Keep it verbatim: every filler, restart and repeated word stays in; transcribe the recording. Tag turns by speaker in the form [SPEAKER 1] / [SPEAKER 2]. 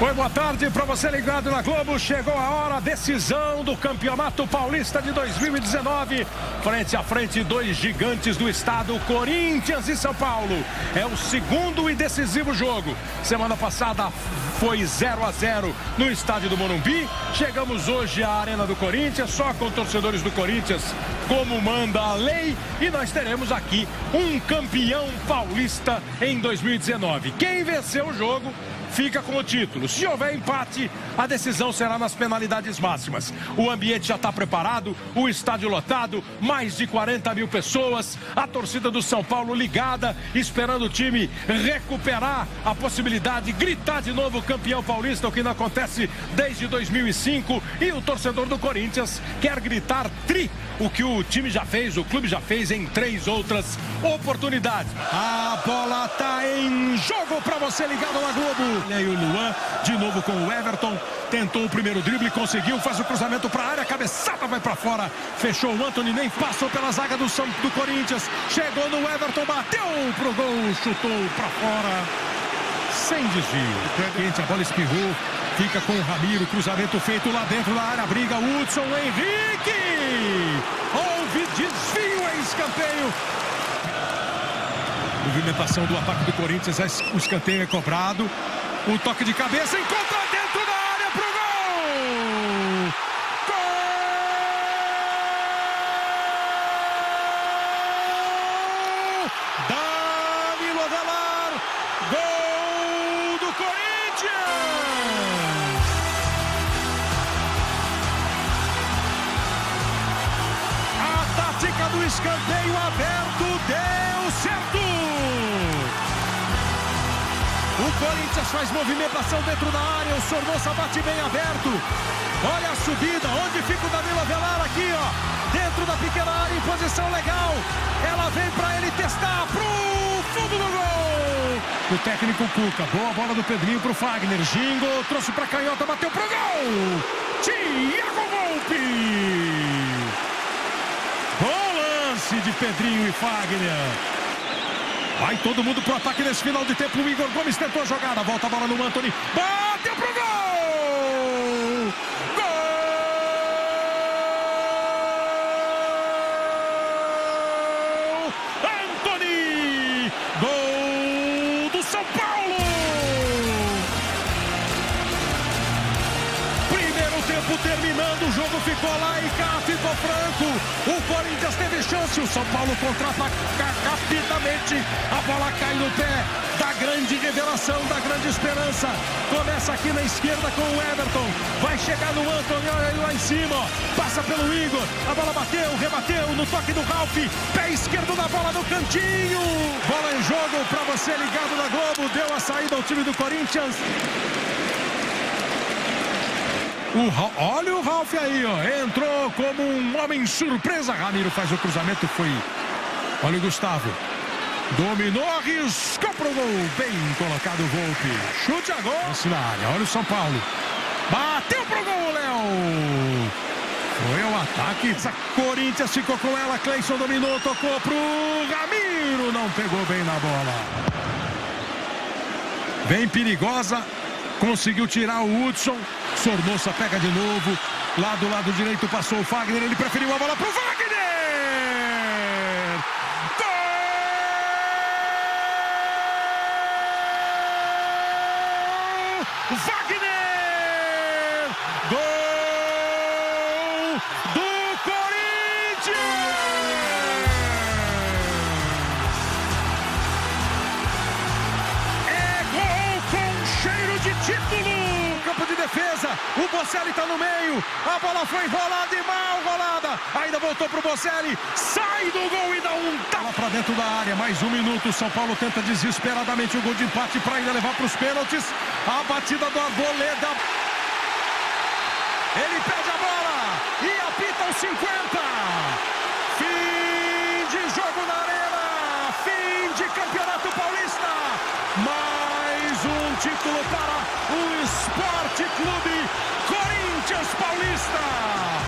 [SPEAKER 1] Oi, boa tarde para você ligado na Globo. Chegou a hora, decisão do Campeonato Paulista de dois mil e dezenove. Frente a frente, dois gigantes do estado, Corinthians e São Paulo. É o segundo e decisivo jogo. Semana passada foi zero a zero no estádio do Morumbi. Chegamos hoje à Arena do Corinthians, só com torcedores do Corinthians, como manda a lei. E nós teremos aqui um campeão paulista em dois mil e dezenove. Quem venceu o jogo fica com o título. Se houver empate, a decisão será nas penalidades máximas. O ambiente já está preparado, o estádio lotado, mais de quarenta mil pessoas, a torcida do São Paulo ligada, esperando o time recuperar a possibilidade de gritar de novo campeão paulista, o que não acontece desde dois mil e cinco. E o torcedor do Corinthians quer gritar tri, o que o time já fez, o clube já fez em três outras oportunidades. A bola está em jogo para você ligado na Globo. E aí o Luan, de novo com o Everton, tentou o primeiro drible, conseguiu, faz o cruzamento para a área, a cabeçada vai para fora, fechou o Antony, nem passou pela zaga do, São, do Corinthians, chegou no Everton, bateu pro gol, chutou para fora, sem desvio. Quente, a bola espirrou, fica com o Ramiro, cruzamento feito lá dentro da área, briga o Hudson, Henrique, houve desvio em escanteio. Movimentação do ataque do Corinthians, o escanteio é cobrado. O toque de cabeça, encontra dentro da área pro gol! Gol! Danilo Avelar! Gol do Corinthians! A tática do escanteio aberto deu certo! O Corinthians faz movimentação dentro da área, o Sornosa bate bem aberto. Olha a subida, onde fica o Danilo Avelar aqui, ó. Dentro da pequena área, em posição legal. Ela vem para ele testar pro fundo do gol. O técnico Cuca, boa bola do Pedrinho pro Fagner. Gingo, trouxe pra canhota, bateu pro gol. Thiago Volpi. Bom lance de Pedrinho e Fagner. Vai todo mundo pro ataque nesse final de tempo. O Igor Gomes tentou a jogada. Volta a bola no Antony. Bateu pro gol! Gol! Antony! Gol do São Paulo! Primeiro tempo terminando. O jogo ficou lá e cá ficou franco. O Corinthians teve chance. O São Paulo contra-ataca rapidamente. A bola cai no pé da grande revelação, da grande esperança. Começa aqui na esquerda com o Everton. Vai chegar no Antony, olha ele lá em cima. Ó. Passa pelo Igor. A bola bateu, rebateu no toque do Ralf. Pé esquerdo na bola no cantinho. Bola em jogo para você ligado na Globo. Deu a saída ao time do Corinthians. O, olha o Ralf aí, ó. Entrou como um homem surpresa. Ramiro faz o cruzamento, foi... Olha o Gustavo. Dominou, arriscou pro gol. Bem colocado o Volpi. Chute a gol. Lance na área, olha o São Paulo. Bateu pro gol, Léo. Foi ao ataque. A Corinthians ficou com ela. Cleison dominou, tocou pro Ramiro. Não pegou bem na bola. Bem perigosa. Conseguiu tirar o Hudson. Sornosa pega de novo. Lá do lado direito passou o Fagner. Ele preferiu a bola pro Fagner. Gol! Fagner! Gol do Corinthians! É gol com cheiro de título! Campo de defesa, o Bocelli tá no meio, a bola foi rolada e mal rolada, ainda voltou pro Bocelli, sai do gol e dá um tapa pra dentro da área, mais um minuto, São Paulo tenta desesperadamente o gol de empate para ainda levar pros pênaltis, a batida do Arboleda, ele perde a bola e apita os cinquenta, fim de jogo na arena, fim de Campeonato Paulista, mais um título para o Esporte Clube Corinthians Paulista.